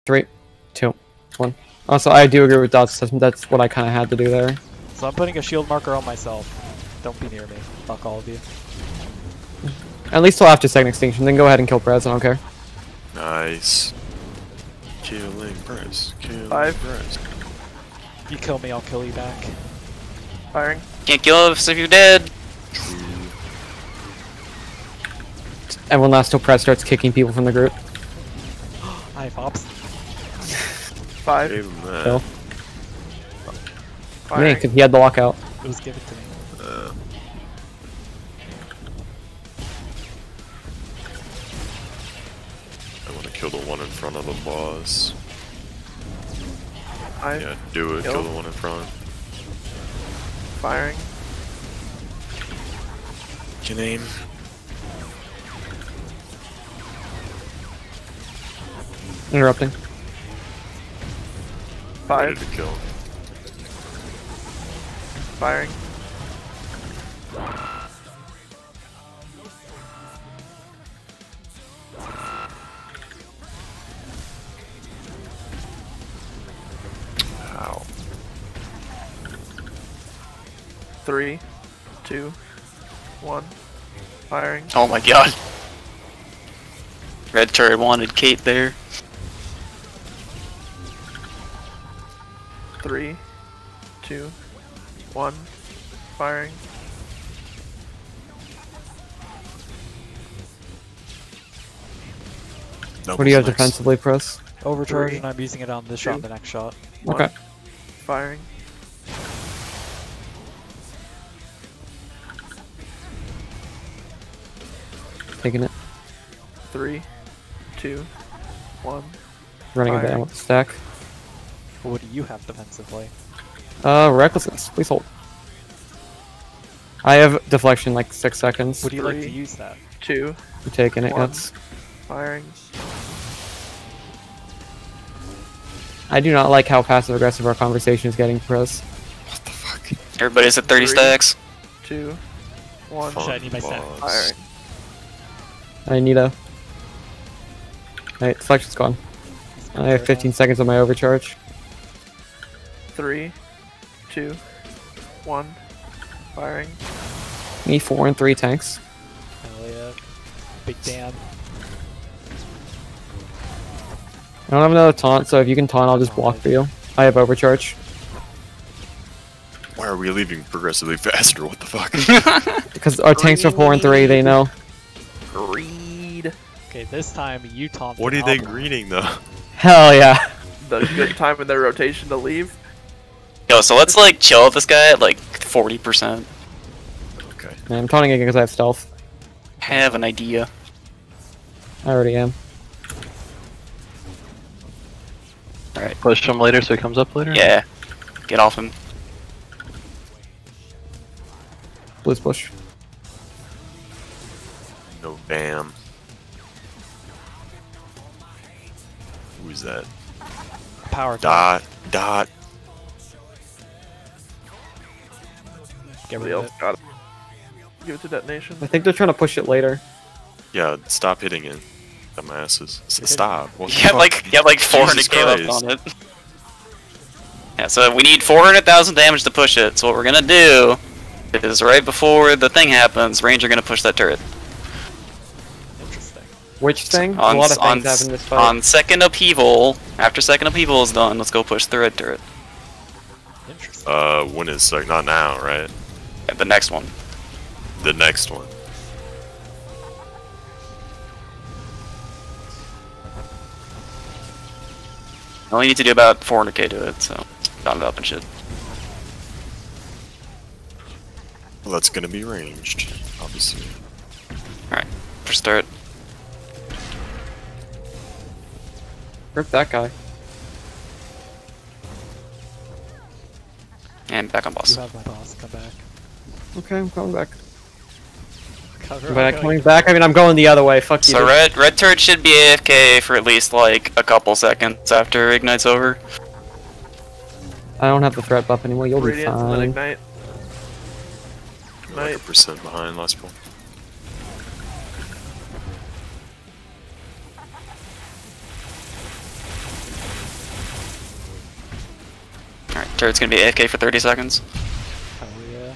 3, 2, 1. Also, I do agree with Dots. That's what I kind of had to do there. So I'm putting a shield marker on myself. Don't be near me. Fuck all of you. At least till after second extinction. Then go ahead and kill Prez. I don't care. Nice. Killing Prez. Killing 5. Prez. You kill me, I'll kill you back. Firing. Can't kill us if you're dead. Everyone lasts till Prez starts kicking people from the group. I have ops. 5. Gave him that. Kill. Me, Firing. because he had the lockout. It was given to me. I want to kill the one in front of the boss. 5. Yeah, do it. Kill. Kill the one in front. Firing. What's your name? Interrupting. Ready 5. to kill. Firing. Ow. 3, 2, 1. Firing. Oh my god. Red turret wanted Kate there. 3, 2, 1. Firing. What do you have defensively, Prez? Overcharge 3, and I'm using it on this shot and the next shot. 1. Okay. Firing. Taking it. 3, 2, 1. Running it Fire. down with the stack. What do you have defensively? Recklessness. Please hold. I have deflection like 6 seconds. Would you like to 3, use that? 2. I'm taking it, 1. yes. Firing. I do not like how passive aggressive our conversation is getting, Prez. What the fuck? Everybody's at 30 3. stacks. 2, 1. Fun Should I need my stack? boss. Firing. I need a... Alright, deflection's gone. I have 15 seconds on my overcharge. 3, 2, 1. Firing. Me 4 and 3 tanks. Hell yeah. Big damn. I don't have another taunt, so if you can taunt, I'll just block for you. I have overcharge. Why are we leaving progressively faster? What the fuck? Because our tanks are 4 and 3, they know. Greed. Okay, this time you taunt. What the are they Alpha. greeting though? Hell yeah. The good time in their rotation to leave. Yo, so let's like chill with this guy at like 40%. Okay. Man, I'm taunting again because I have stealth. Have an idea. I already am. Alright. Push him later so he comes up later? Yeah. Get off him. Blues push. No bam. Who's that? Power taunt. Dot. Get Somebody rid of else it. got it. Give it to detonation. I think they're trying to push it later. Yeah, stop hitting it. Dumbasses. hitting Stop. What the You have fuck? like Jesus 400k left Christ. on it. Yeah, so we need 400,000 damage to push it. So what we're gonna do is right before the thing happens, Ranger gonna push that turret. Interesting. Which thing? On, a lot of on, things happen in this fight. on second upheaval, after second upheaval is done, let's go push the red turret. Interesting. When is like not now, right? Yeah, the next one. The next one. I only need to do about 400k to it, so dot it up and shit. Well, that's gonna be ranged, obviously. Alright, push turret. Rip that guy. And back on boss. You have my boss. Come back. Okay, I'm coming back. Cover. By coming back, I mean I'm going the other way. Fuck you. So dude. red turret should be AFK for at least like a couple seconds after Ignite's over. I don't have the threat buff anymore. You'll be Radiance and then fine. ignite. Like a percent behind last one. Turret's gonna be AFK for 30 seconds. Oh yeah.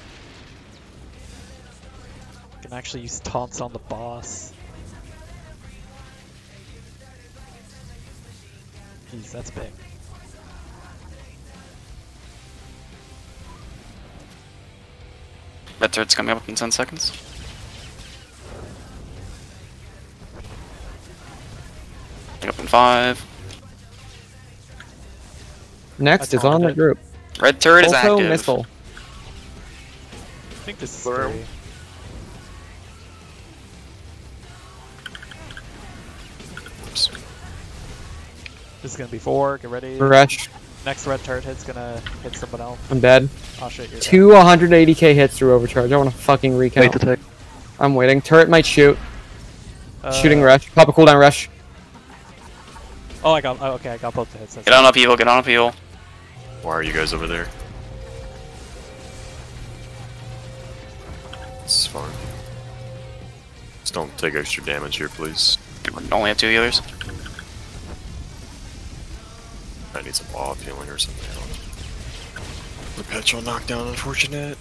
Can actually use taunts on the boss. Jeez, that's big. That turret's coming up in 10 seconds. Up in 5. Next I is on the taunted it. group. Red turret is Pulso active. missile. I think this is Blur. 3. Oops. This is gonna be 4. Get ready. Rush. Next red turret hit's gonna hit someone else. I'm dead. Oh shit, you're Two 180k hits through overcharge. I want to fucking recount. Wait to take. I'm waiting. Turret might shoot. dead. Shooting rush. Pop a cooldown rush. Oh, I got. Oh, okay, I got both the hits. That's Get on upheaval, get on upheaval. Why are you guys over there? This is fine. Just don't take extra damage here, please. We only have 2 healers. I need some wall healing or something. Perpetual knockdown, unfortunate.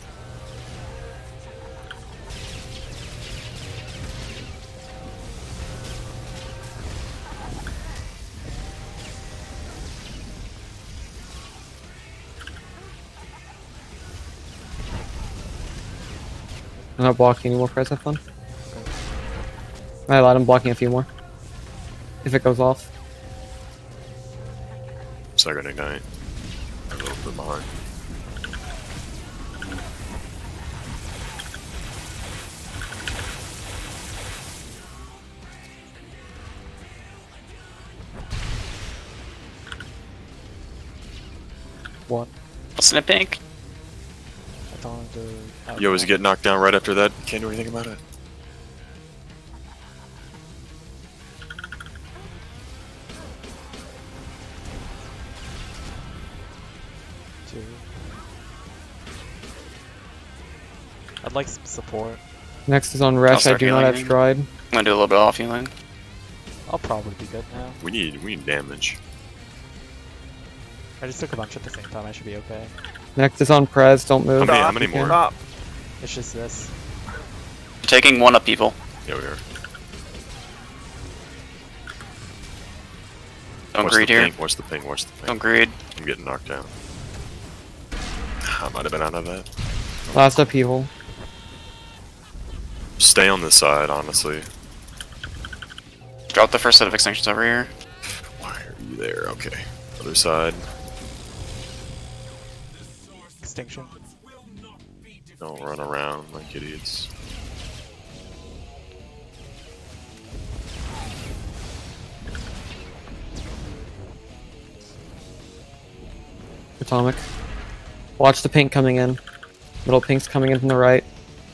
I'm not blocking any more press, have fun. I allowed him blocking a few more. If it goes off. Second ignite. A little bit behind. one. Snip pink. I don't want to. Oh, You always get knocked down right after that. Can't do anything about it. two. I'd like some support. Next is on Resh. I start do not have healing. stride. I'm gonna do a little bit of off healing. I'll probably be good now. We need damage. I just took a bunch at the same time. I should be okay. Next is on Prez. Don't move. How many more? Stop. It's just this. We're taking 1 upheaval. Yeah, we are. Don't What's greed the here. ping? What's the ping? What's the ping? Don't greed. I'm getting knocked down. I might have been out of that. Last upheaval. Stay on this side, honestly. Drop the first set of extinctions over here. Why are you there? Okay. Other side. Extinction. Don't run around like idiots. Atomic. Watch the pink coming in. Little pink's coming in from the right.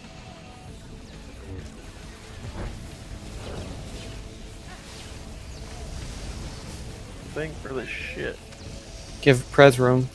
Thing for this shit. Give Prez room.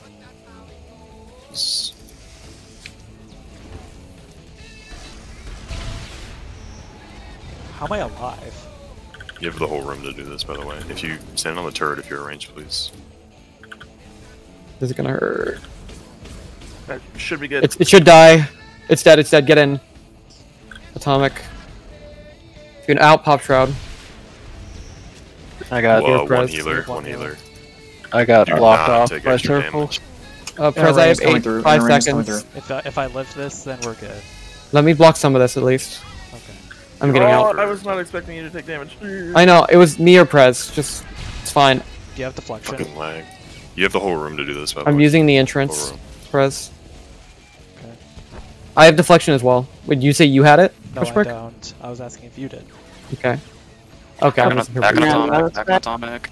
How am I alive? You have the whole room to do this, by the way. If you stand on the turret, if you're arranged, please. This is gonna hurt. That should be good. It should die. It's dead. It's dead. Get in. Atomic. If you're out, pop shroud. I got Whoa, one Prez. healer, One one healer. I got Do blocked not off take by extra circles. Prez, I have 5 seconds. If I live this, then we're good. Let me block some of this at least. Okay. I'm getting Oh, out. I was not expecting you to take damage. I know. It was me or Prez. Just, it's fine. Do you have deflection? Fucking lag. You have the whole room to do this, by the I'm way. using the Whole entrance. room. Prez. Okay. I have deflection as well. Would you say you had it? No, Push I mark? don't. I was asking if you did. Okay. Okay. I'm just Back on Yeah, atomic. that's Back on atomic.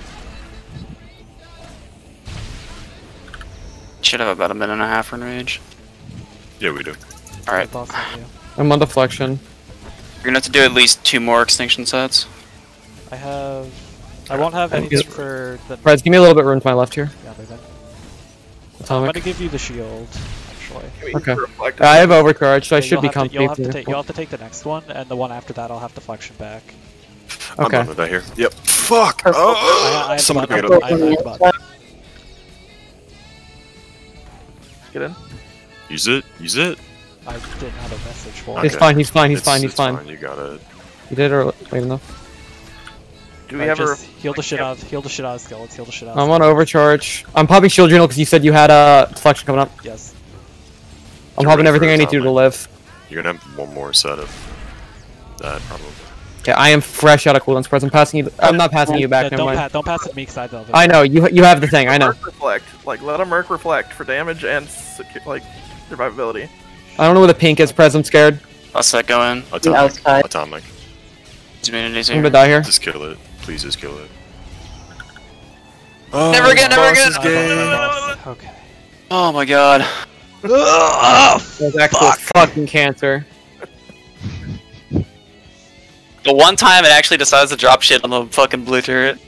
Should have about a minute and a half in range. Yeah, we do. Alright, Boss on you. I'm on deflection. you're gonna have to do at least 2 more extinction sets. I have. I won't have I anything guess- for the. Prez, give me a little bit room to my left here. Yeah, maybe. I'm Atomic. gonna give you the shield, actually. Give me Okay. reflect. I have overcharge, so I Yeah, should you'll be have to- comfy. You'll have to take the next one, and the one after that, I'll have deflection back. I'm Okay. done with that here. Yep. Fuck! I Oh! have Somebody button. pick it up. I have button. Get in. Use it. Use it. I didn't have a message for He's it. fine, he's fine, he's fine, he's It's fine. You got it. You did it late enough. Do we have just a... heal the shit out of skeletons, heal the shit out of I'm on overcharge. I'm popping shield journal because you said you had a deflection coming up. Yes. I'm Get popping ready everything for I a need to do to top live. You're gonna have one more set of that probably. Yeah, I am fresh out of cooldown spreads. I'm passing you. I'm not passing you back. Yeah, Never mind. don't pass it to me because I don't. I know you have the thing. I know. Merc reflect. Like, let a Merc reflect for damage and, like, survivability. I don't know where the pink is. Prez, I'm scared. Let's set go in. Atomic. outside. Atomic. Communities I'm here. gonna die here. Just kill it. Please just kill it. Never again, never again! Okay. Oh my god. That's actual fucking cancer. The one time it actually decides to drop shit on the fucking blue turret.